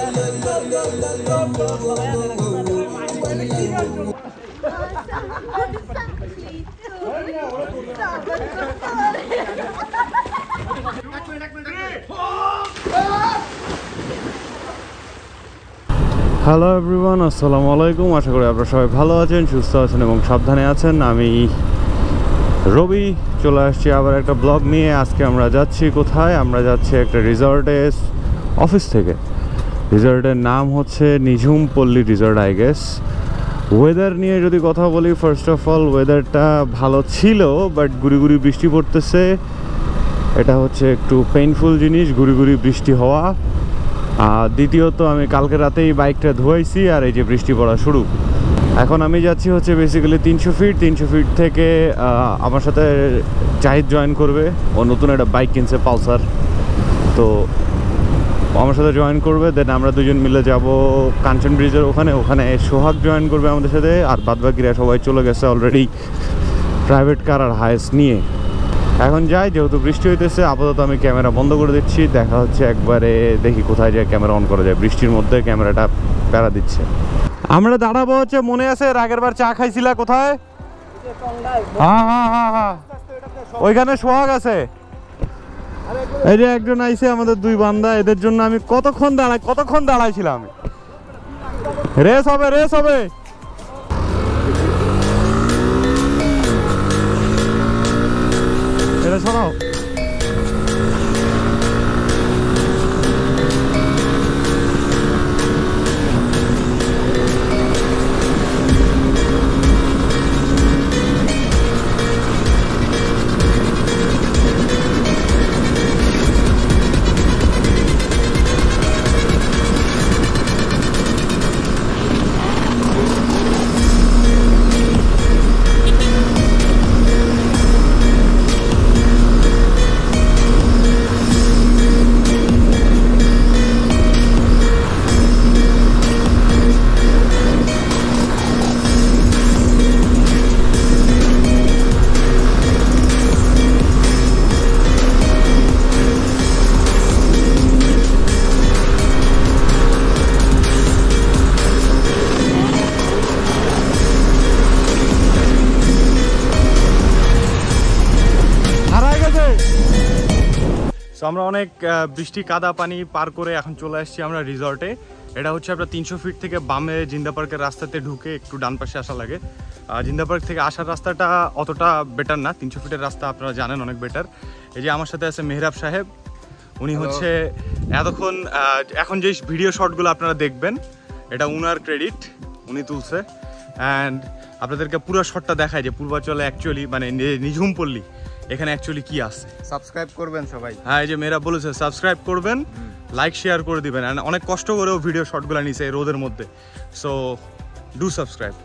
Hello everyone, আসসালামু আলাইকুম। আশা করি আপনারা সবাই ভালো আছেন, সুস্থ আছেন এবং সাবধানে আছেন। আমি রবি চলে আসছি আবার একটা ব্লগ নিয়ে। আজকে আমরা যাচ্ছি কোথায়? আমরা যাচ্ছি একটা রিসর্টে অফিস থেকে। রিসর্টের নাম হচ্ছে নিঝুম পল্লী রিসর্ট আই গেস। ওয়েদার নিয়ে যদি কথা বলি, ফার্স্ট অফ অল ওয়েদারটা ভালো ছিল, বাট গুড়ি গুড়ি বৃষ্টি পড়তেছে। এটা হচ্ছে একটু পেইনফুল জিনিস, গুড়ি গুড়ি বৃষ্টি হওয়া। আর দ্বিতীয়ত আমি কালকে রাতেই বাইকটা ধুয়েছি আর এই যে বৃষ্টি পড়া শুরু। এখন আমি যাচ্ছি হচ্ছে বেসিক্যালি 300 ফিট থেকে আমার সাথে জাহিদ জয়েন করবে। ও নতুন একটা বাইক কিনছে, পালসার, তো আমার সাথে জয়েন করবে। দেন আমরা দুজন মিলে যাব কাঞ্চন ব্রিজের ওখানে সোহাগ জয়েন করবে আমাদের সাথে। আর বাদবাকিরা সবাই চলে গেছে অলরেডি প্রাইভেট কার আর হায়েস্ট নিয়ে। এখন যাই, যেহেতু বৃষ্টি হইতেছে, আপাতত আমি ক্যামেরা বন্ধ করে দিচ্ছি। দেখা হচ্ছে একবারে, দেখি কোথায় যায় ক্যামেরা অন করা যায়। বৃষ্টির মধ্যে ক্যামেরাটা প্যারা দিচ্ছে। আমরা দাঁড়াবো হচ্ছে, মনে আছে আগের বার চা খাইছিলা কোথায়? হ্যাঁ, ওইখানে সোহাগ আছে। এই যে একজন আইছে, আমাদের দুই বান্দা। এদের জন্য আমি কতক্ষণ দাঁড়াইছিলাম। রেস হবে। এটা শোনাও। আমরা অনেক বৃষ্টি কাদা পানি পার করে এখন চলে আসছি আমরা রিসর্টে। এটা হচ্ছে আপনার 300 ফিট থেকে বামে জিন্দা পার্কের রাস্তাতে ঢুকে একটু ডান পাশে আসা লাগে। জিন্দা পার্ক থেকে আসার রাস্তাটা অতটা বেটার না, 300 ফিটের রাস্তা আপনারা জানেন অনেক বেটার। এই যে আমার সাথে আছে মেহরাব সাহেব, উনি হচ্ছে এখন যে ভিডিও শটগুলো আপনারা দেখবেন এটা উনার ক্রেডিট, উনি তুলছে। অ্যান্ড আপনাদেরকে পুরো শটটা দেখায় যে পূর্বাচলে অ্যাকচুয়ালি মানে নিঝুম পল্লী এখানে অ্যাকচুয়ালি কি আছে। সাবস্ক্রাইব করবেন সবাই। হ্যাঁ, এই যে মেয়েরা বলেছে সাবস্ক্রাইব করবেন, লাইক শেয়ার করে দিবেন। অনেক কষ্ট করেও ভিডিও শটগুলো নিছে এই রোদের মধ্যে, সো ডু সাবস্ক্রাইব।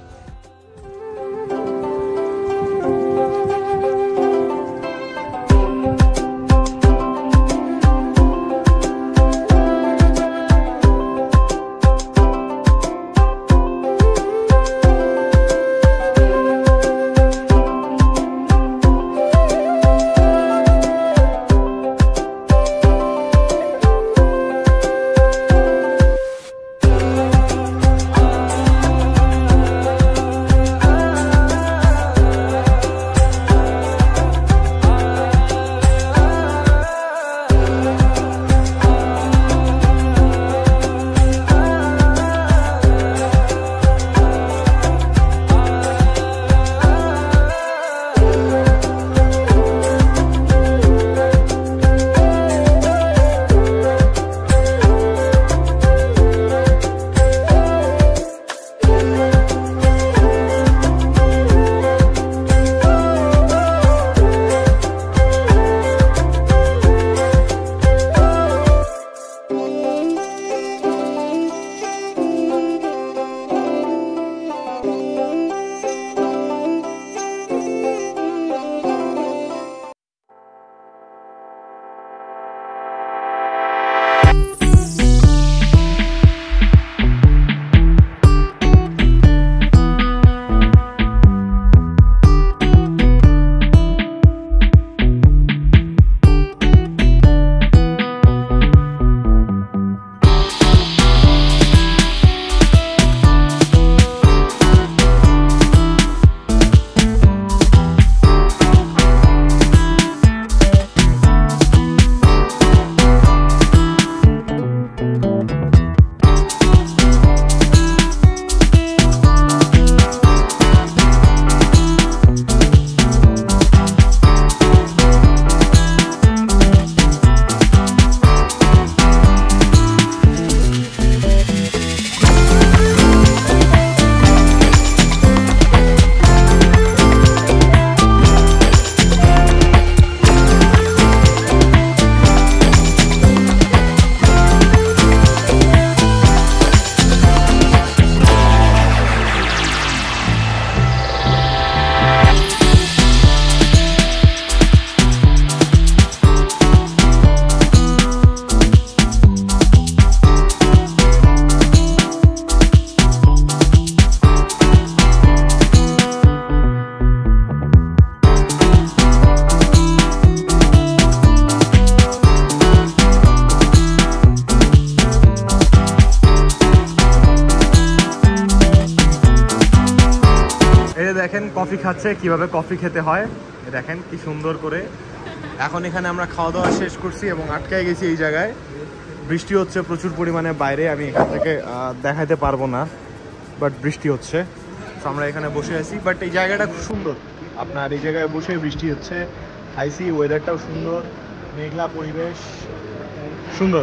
দেখেন কফি খাচ্ছে, কিভাবে কফি খেতে হয় দেখেন কি সুন্দর করে। এখন এখানে আমরা খাওয়া দাওয়া শেষ করছি এবং আটকায় গেছি এই জায়গায়। বৃষ্টি হচ্ছে প্রচুর পরিমাণে বাইরে, আমি এখান থেকে দেখাতে পারবো না, বাট বৃষ্টি হচ্ছে। তো আমরা এখানে বসে আছি, বাট এই জায়গাটা খুব সুন্দর। আপনার এই জায়গায় বসে বৃষ্টি হচ্ছে, আইসি ওয়েদারটাও সুন্দর, মেঘলা পরিবেশ, সুন্দর।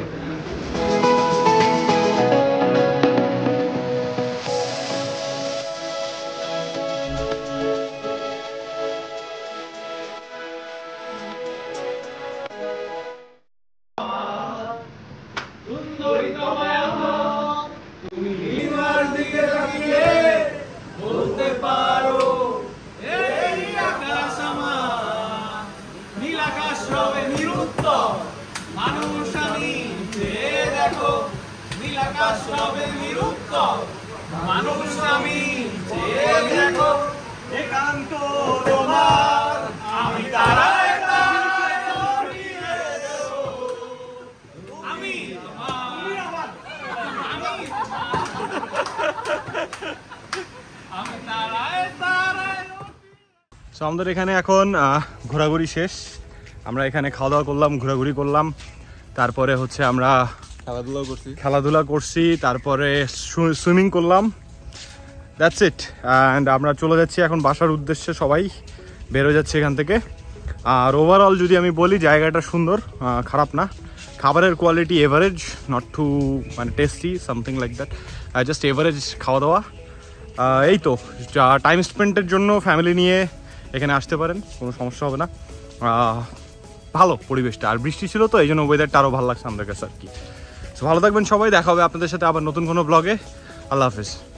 সো আমাদের এখানে এখন ঘোরাঘুরি শেষ। আমরা এখানে খাওয়া দাওয়া করলাম, ঘোরাঘুরি করলাম, তারপরে হচ্ছে আমরা খেলাধুলা করছি, তারপরে সুইমিং করলাম। That's it. অ্যান্ড আমরা চলে যাচ্ছি এখন বাসার উদ্দেশ্যে, সবাই বেরো যাচ্ছে এখান থেকে। আর ওভারঅল যদি আমি বলি, জায়গাটা সুন্দর, খারাপ না। খাবারের কোয়ালিটি এভারেজ, নট টু মানে tasty, something like that, just average খাওয়া দাওয়া। এই তো টাইম স্পেন্ডের জন্য ফ্যামিলি নিয়ে এখানে আসতে পারেন, কোনো সমস্যা হবে না। ভালো পরিবেশটা, আর বৃষ্টি ছিল তো এই জন্য ওয়েদারটা আরও ভালো লাগছে আমাদের কাছে আর কি। ভালো থাকবেন সবাই, দেখা হবে আপনাদের সাথে আবার নতুন কোনো ব্লগে। আল্লাহ হাফেজ।